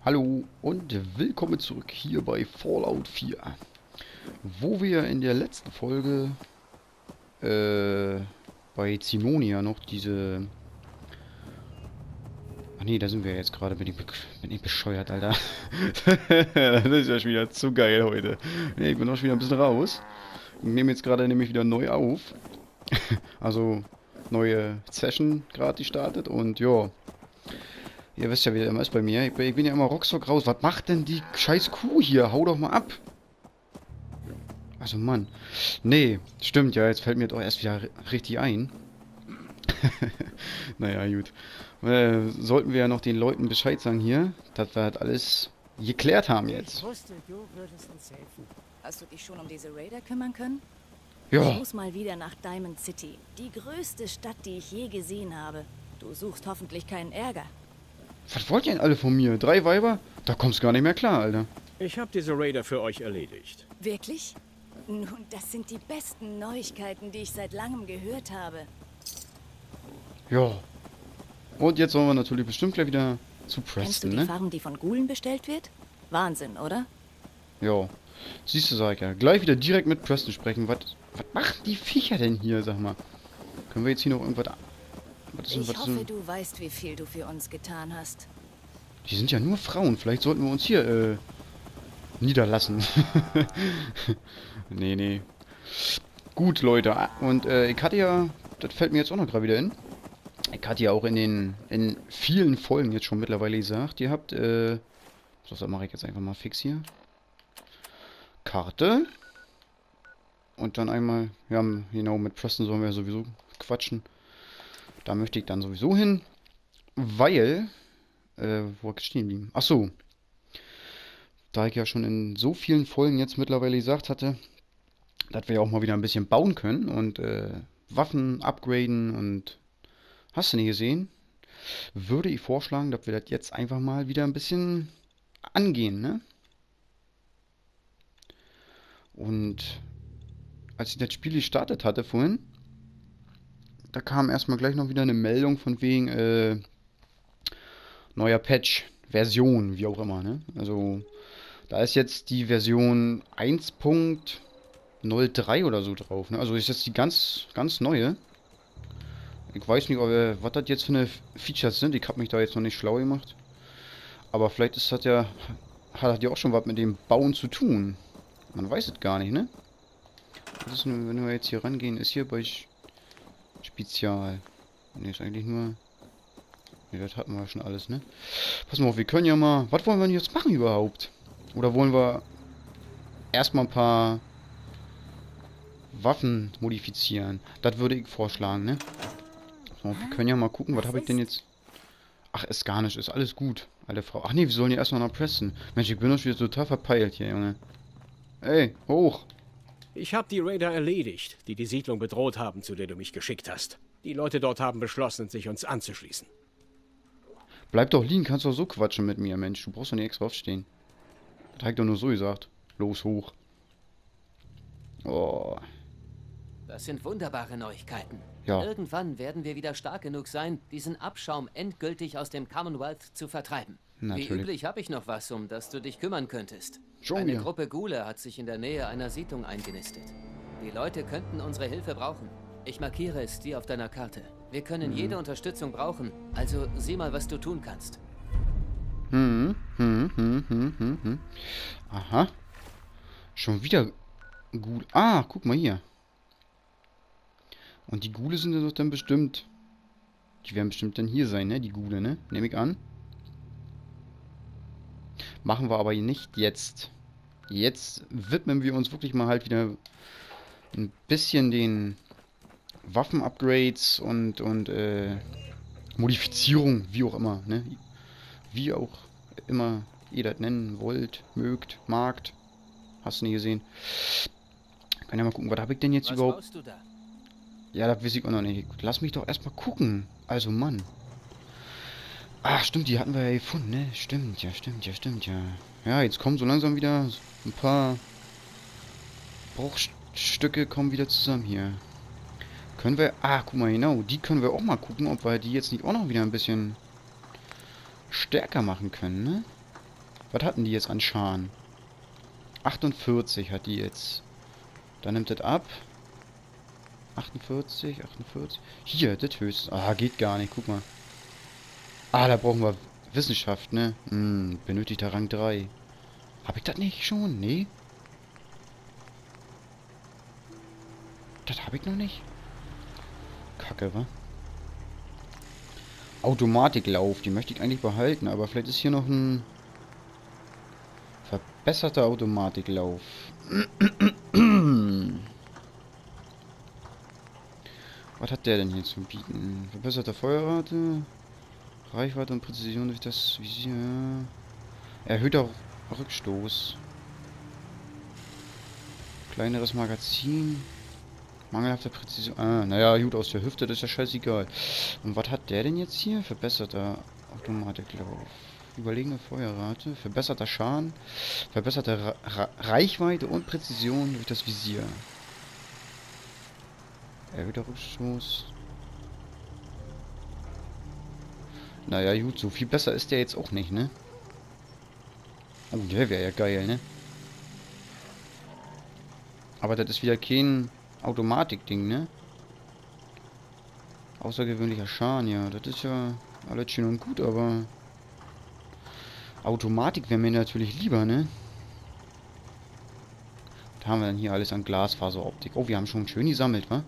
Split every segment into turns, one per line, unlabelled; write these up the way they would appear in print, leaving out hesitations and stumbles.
Hallo und willkommen zurück hier bei Fallout 4, wo wir in der letzten Folge bei Zimonia noch diese... Ach nee, da sind wir jetzt gerade, bin ich bescheuert, Alter. Das ist ja schon wieder zu geil heute. Nee, ich bin auch schon wieder ein bisschen raus. Ich nehme jetzt gerade nämlich wieder neu auf. Also, neue Session gerade gestartet und ja. Ihr wisst ja, wie das immer ist bei mir. Ich bin ja immer rockstock raus. Was macht denn die scheiß Kuh hier? Hau doch mal ab. Also Mann. Nee, stimmt ja. Jetzt fällt mir doch erst wieder richtig ein. Naja, gut. Sollten wir ja noch den Leuten Bescheid sagen hier, dass wir das alles geklärt haben
Ich
jetzt.
wusste, du würdest uns helfen.
Hast du dich schon um diese Raider kümmern können? Ich
Ja,
muss mal wieder nach Diamond City. Die größte Stadt, die ich je gesehen habe. Du suchst hoffentlich keinen Ärger.
was wollt ihr denn alle von mir? 3 Weiber? Da kommst du gar nicht mehr klar, Alter.
Ich habe diese Raider für euch erledigt.
Wirklich? Nun, das sind die besten Neuigkeiten, die ich seit langem gehört habe.
Ja. Und jetzt sollen wir natürlich bestimmt gleich wieder zu
Kennst du
Preston,
die
ne?
Farm, die von Gulen bestellt wird? Wahnsinn, oder?
Ja. Siehst du, sag ich ja. Gleich wieder direkt mit Preston sprechen. Was machen die Viecher denn hier, sag mal? Können wir jetzt hier noch irgendwas...
Ich hoffe, du weißt, wie viel du für uns getan hast.
Die sind ja nur Frauen. Vielleicht sollten wir uns hier, niederlassen. Nee. Gut, Leute. Und, ich hatte ja... Das fällt mir jetzt auch noch gerade wieder in. Ich hatte ja auch in vielen Folgen jetzt schon mittlerweile gesagt, ihr habt, so, das mache ich jetzt einfach mal fix hier. Karte. Und dann einmal, ja, genau, mit Preston sollen wir sowieso quatschen. Da möchte ich dann sowieso hin, weil, wo hab ich stehen geblieben? Ach so, da ich ja schon in so vielen Folgen jetzt mittlerweile gesagt hatte, dass wir ja auch mal wieder ein bisschen bauen können und Waffen upgraden und hast du nicht gesehen, würde ich vorschlagen, dass wir das jetzt einfach mal wieder ein bisschen angehen, ne? Und als ich das Spiel gestartet hatte vorhin, da kam erstmal gleich noch wieder eine Meldung von wegen neuer Patch, Version, wie auch immer, ne? Also da ist jetzt die Version 1.03 oder so drauf, ne? Also ist jetzt die ganz neue. Ich weiß nicht, was das jetzt für eine Features sind. Ich habe mich da jetzt noch nicht schlau gemacht. Aber vielleicht ist das ja, hat das ja auch schon was mit dem Bauen zu tun. Man weiß es gar nicht, ne? Was ist denn, wenn wir jetzt hier rangehen, ist hier bei Spezial. Ne, ist eigentlich nur... Ne, das hatten wir schon alles, ne? Pass mal auf, wir können ja mal... Was wollen wir denn jetzt machen überhaupt? Oder wollen wir erstmal ein paar Waffen modifizieren? Das würde ich vorschlagen, ne? So, wir können ja mal gucken, was habe ich denn jetzt... Ach, ist gar nicht, ist alles gut, alte Frau. Ach nee, wir sollen ja erstmal nach Preston. Mensch, ich bin doch schon wieder total verpeilt hier, Junge. Ey, hoch!
Ich habe die Raider erledigt, die die Siedlung bedroht haben, zu der du mich geschickt hast. Die Leute dort haben beschlossen, sich uns anzuschließen.
Bleib doch liegen, kannst doch so quatschen mit mir, Mensch. Du brauchst doch nicht extra aufstehen. Das hab ich doch nur so gesagt. Los, hoch. Oh,
Das sind wunderbare Neuigkeiten.
ja,
Irgendwann werden wir wieder stark genug sein, diesen Abschaum endgültig aus dem Commonwealth zu vertreiben. Wie
natürlich.
üblich habe ich noch was, um das du dich kümmern könntest.
Schon
Eine
wieder.
Gruppe Ghule hat sich in der Nähe einer Siedlung eingenistet. Die Leute könnten unsere Hilfe brauchen. Ich markiere es dir auf deiner Karte. Wir können jede Unterstützung brauchen, also sieh mal, was du tun kannst.
Aha. Schon wieder gut. Ah, guck mal hier. Und die Ghule sind ja doch dann bestimmt... Die werden bestimmt dann hier sein, ne? Die Ghule, ne? Nehme ich an. Machen wir aber nicht jetzt. Jetzt widmen wir uns wirklich mal halt wieder ein bisschen den Waffen-Upgrades und Modifizierung, wie auch immer, ne? Wie auch immer ihr das nennen wollt, mögt, magt. Hast du nie gesehen. Kann ja mal gucken, was habe ich denn jetzt
Was
überhaupt...
baust du da?
Ja, das weiß ich auch noch nicht. Lass mich doch erstmal gucken. Also, Mann. Ah, stimmt, die hatten wir ja gefunden, ne? Stimmt, ja. Ja, jetzt kommen so langsam wieder ein paar Bruchstücke kommen wieder zusammen hier. Können wir... Ah, guck mal, genau. Die können wir auch mal gucken, ob wir die jetzt nicht auch noch wieder ein bisschen stärker machen können, ne? Was hatten die jetzt an Schaden? 48 hat die jetzt. Dann nimmt das ab. 48, 48. Hier, das höchste. Ah, geht gar nicht. Guck mal. Ah, da brauchen wir Wissenschaft, ne? Benötigter Rang 3. Hab ich das nicht schon? Nee. Das habe ich noch nicht. Kacke, wa? Automatiklauf. Die möchte ich eigentlich behalten. Aber vielleicht ist hier noch ein verbesserter Automatiklauf. Was hat der denn hier zu bieten? Verbesserte Feuerrate, Reichweite und Präzision durch das Visier. Erhöhter Rückstoß. Kleineres Magazin. Mangelhafte Präzision. Ah, naja, gut, aus der Hüfte, das ist ja scheißegal. Und was hat der denn jetzt hier? Verbesserter Automatiklauf. Überlegene Feuerrate. Verbesserter Schaden. Verbesserte Reichweite und Präzision durch das Visier. Erhöhter Rückstoß. Naja, gut, so viel besser ist der jetzt auch nicht, ne? Oh, der wäre ja geil, ne? Aber das ist wieder kein Automatik-Ding, ne? Außergewöhnlicher Schaden, ja. Das ist ja alles schön und gut, aber Automatik wäre mir natürlich lieber, ne? Was haben wir denn hier alles an Glasfaseroptik? Oh, wir haben schon schön gesammelt, wa?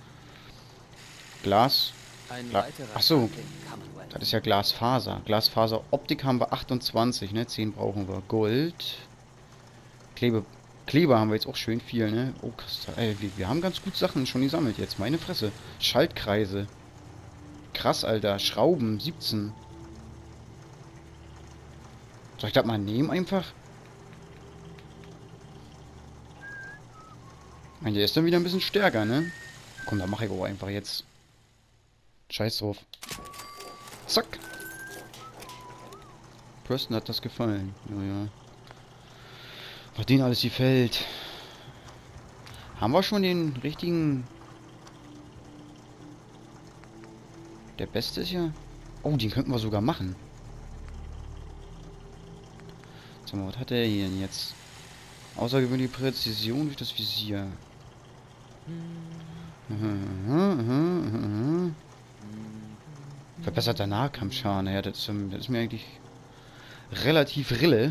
Glas. Achso, das ist ja Glasfaser. Glasfaseroptik haben wir 28, ne? 10 brauchen wir. Gold. Kleber haben wir jetzt auch schön viel, ne? Oh, krass. Ey, wir haben ganz gut Sachen schon gesammelt jetzt. Meine Fresse. Schaltkreise. Krass, Alter. Schrauben, 17. Soll ich das mal nehmen einfach? Ich meine, der ist dann wieder ein bisschen stärker, ne? Komm, da mache ich aber einfach jetzt. Scheiß drauf. Zack. Preston hat das gefallen. Naja. Was denen alles gefällt. Haben wir schon den richtigen... Der beste ist ja... Oh, den könnten wir sogar machen. Sag mal, was hat der hier denn jetzt? Außergewöhnliche Präzision durch das Visier. Verbesserter Nahkampfschaden. Naja, das ist mir eigentlich relativ Rille.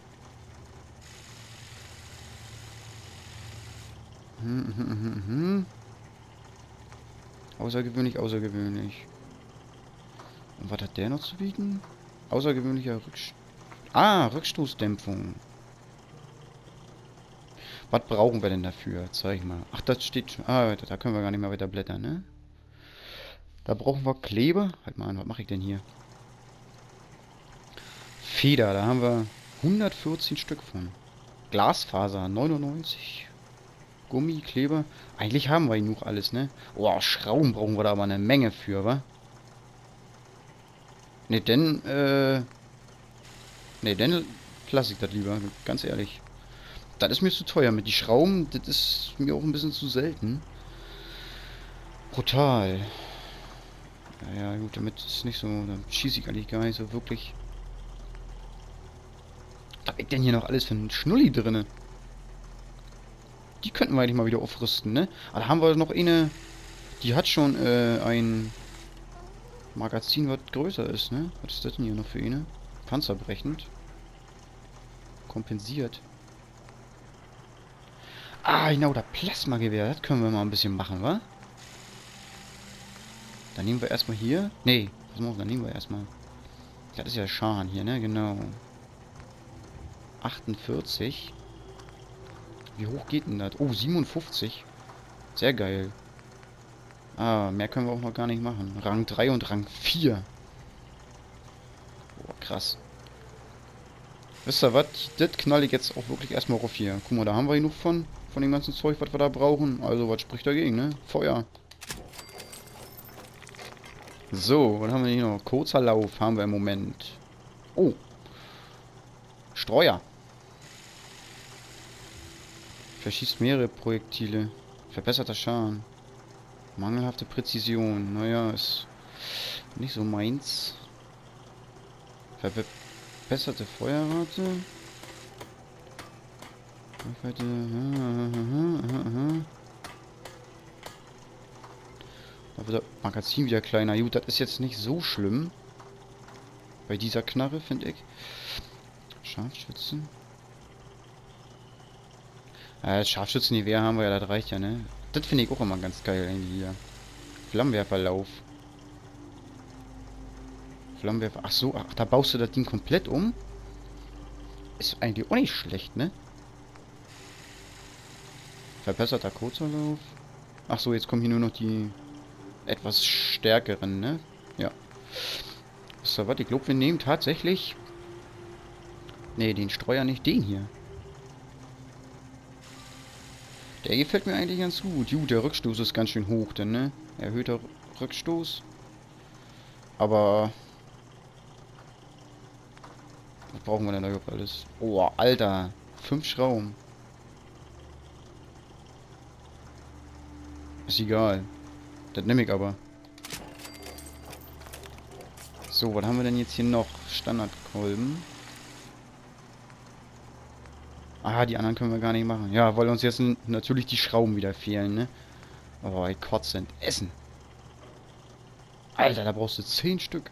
Außergewöhnlich, außergewöhnlich. Und was hat der noch zu bieten? Außergewöhnlicher Rückstoßdämpfung. Was brauchen wir denn dafür? Zeig ich mal. Ach, das steht schon. Ah, da können wir gar nicht mehr weiter blättern, ne? Da brauchen wir Kleber. Halt mal an, was mache ich denn hier? Feder, da haben wir 114 Stück von. Glasfaser, 99. Gummi, Kleber. Eigentlich haben wir genug alles, ne? Oh, Schrauben brauchen wir da aber eine Menge für, wa? Ne, denn, ne, dann lasse ich das lieber, ganz ehrlich. Das ist mir zu teuer. Mit die Schrauben, das ist mir auch ein bisschen zu selten. Brutal. Ja, gut, damit ist nicht so, dann schieße ich eigentlich gar nicht so wirklich. Was hab ich denn hier noch alles für einen Schnulli drinne? Die könnten wir eigentlich mal wieder aufrüsten, ne? Aber da haben wir noch eine, die hat schon ein Magazin, was größer ist, ne? Was ist das denn hier noch für eine? Panzerbrechend. Kompensiert. Ah, genau, das Plasmagewehr, das können wir mal ein bisschen machen, wa? Dann nehmen wir erstmal hier. Nee, pass mal auf, dann nehmen wir erstmal. Das ist ja Schaden hier, ne? Genau. 48. Wie hoch geht denn das? Oh, 57. Sehr geil. Ah, mehr können wir auch noch gar nicht machen. Rang 3 und Rang 4. Boah, krass. Wisst ihr was? Das knall ich jetzt auch wirklich erstmal auf hier. Guck mal, da haben wir genug von dem ganzen Zeug, was wir da brauchen. Also, was spricht dagegen, ne? Feuer. So, was haben wir hier noch? Kurzer Lauf haben wir im Moment. Oh. Streuer. Verschießt mehrere Projektile. Verbesserter Schaden. Mangelhafte Präzision. Naja, ist nicht so meins. Verbesserte Feuerrate. Da wird das Magazin wieder kleiner. Gut, das ist jetzt nicht so schlimm. Bei dieser Knarre, finde ich. Scharfschützen. Scharfschützengewehr haben wir ja, das reicht ja, ne? Das finde ich auch immer ganz geil irgendwie hier. Flammenwerferlauf. Flammenwerfer. Ach so, ach, da baust du das Ding komplett um. Ist eigentlich auch nicht schlecht, ne? Verbesserter Kurzverlauf. Ach so, jetzt kommen hier nur noch die etwas stärkeren, ne? Ja. So, warte, ich glaube, wir nehmen tatsächlich... Ne, den Streuer nicht, den hier. Der gefällt mir eigentlich ganz gut. Gut, der Rückstoß ist ganz schön hoch, denn, ne? Erhöhter Rückstoß. Aber... Was brauchen wir denn da überhaupt alles? Oh, Alter. 5 Schrauben. Ist egal. Das nehme ich aber. So, was haben wir denn jetzt hier noch? Standardkolben. Ah, die anderen können wir gar nicht machen. Ja, weil uns jetzt natürlich die Schrauben wieder fehlen, ne? Oh, ich kotze. Essen. Alter, da brauchst du 10 Stück.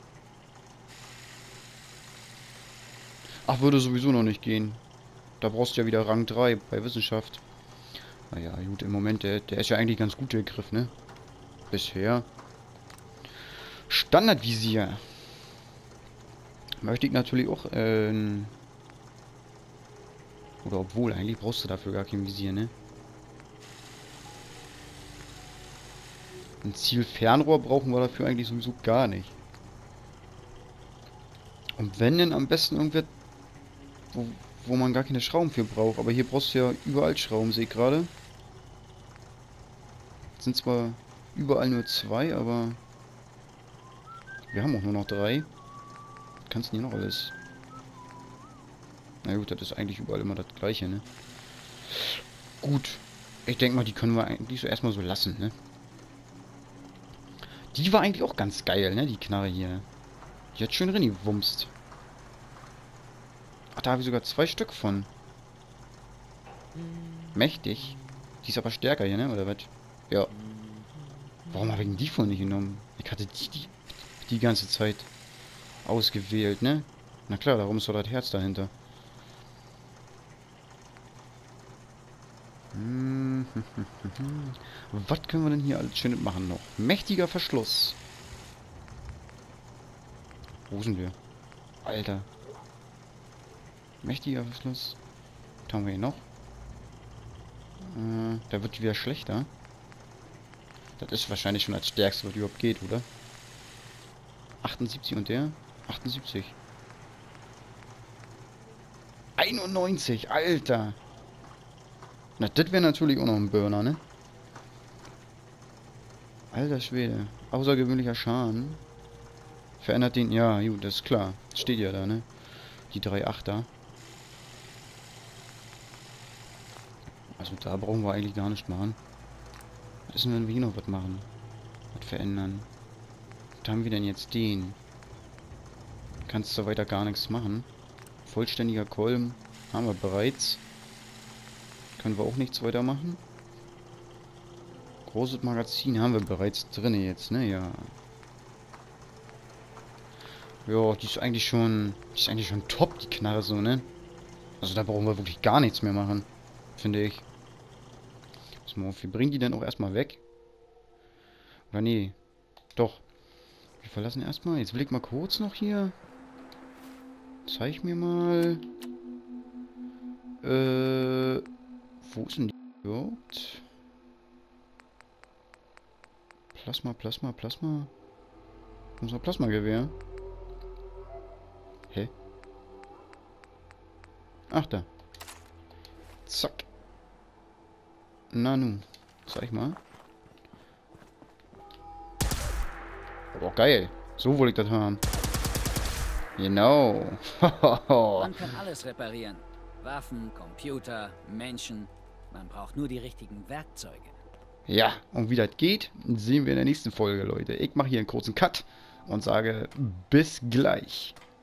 Ach, würde sowieso noch nicht gehen. Da brauchst du ja wieder Rang 3 bei Wissenschaft. Naja, gut, im Moment, der ist ja eigentlich ganz gut, der Griff, ne? Bisher. Standardvisier. Möchte ich natürlich auch, oder obwohl, eigentlich brauchst du dafür gar kein Visier, ne? Ein Zielfernrohr brauchen wir dafür eigentlich sowieso gar nicht. Und wenn denn am besten irgendwer, wo man gar keine Schrauben für braucht. Aber hier brauchst du ja überall Schrauben, sehe ich gerade. Sind zwar überall nur 2, aber wir haben auch nur noch 3. Kannst du hier noch alles? Na gut, das ist eigentlich überall immer das gleiche, ne? Gut. Ich denke mal, die können wir eigentlich so erstmal so lassen, ne? Die war eigentlich auch ganz geil, ne? Die Knarre hier. Die hat schön reingewumst. Ach, da habe ich sogar 2 Stück von. Mächtig. Die ist aber stärker hier, ne? Oder was? Ja. Warum habe ich denn die von nicht genommen? Ich hatte die ganze Zeit ausgewählt, ne? Na klar, darum ist doch das Herz dahinter. Was können wir denn hier alles Schönes machen noch? Mächtiger Verschluss. Wo sind wir? Alter. Mächtiger Verschluss. Was haben wir hier noch? Da wird wieder schlechter. Das ist wahrscheinlich schon das Stärkste, was überhaupt geht, oder? 78 und der? 78. 91, Alter. Na, das wäre natürlich auch noch ein Burner, ne? Alter Schwede. Außergewöhnlicher Schaden. Verändert den... Ja, gut, das ist klar. Das steht ja da, ne? Die 3,8er. Also da brauchen wir eigentlich gar nicht machen. Was ist denn, wenn wir hier noch was machen? Was verändern? Was haben wir denn jetzt den? Kannst du weiter gar nichts machen. Vollständiger Kolben haben wir bereits. Können wir auch nichts weiter machen. Großes Magazin haben wir bereits drin jetzt, ne? Ja. Ja, die ist eigentlich schon top, die Knarre so, ne? Also da brauchen wir wirklich gar nichts mehr machen. Finde ich. Wir bringen die dann auch erstmal weg. Oder nee. Doch. Wir verlassen erstmal. Jetzt will ich mal kurz noch hier. Zeig mir mal. Wo ist denn die überhaupt? Plasma. Unser Plasmagewehr. Hä? Ach, da. Zack. Na nun. Zeig mal. Oh, geil. So wollte ich das haben. Genau.
Man kann alles reparieren. Waffen, Computer, Menschen. Man braucht nur die richtigen Werkzeuge.
Ja, und wie das geht, sehen wir in der nächsten Folge, Leute. Ich mache hier einen kurzen Cut und sage bis gleich.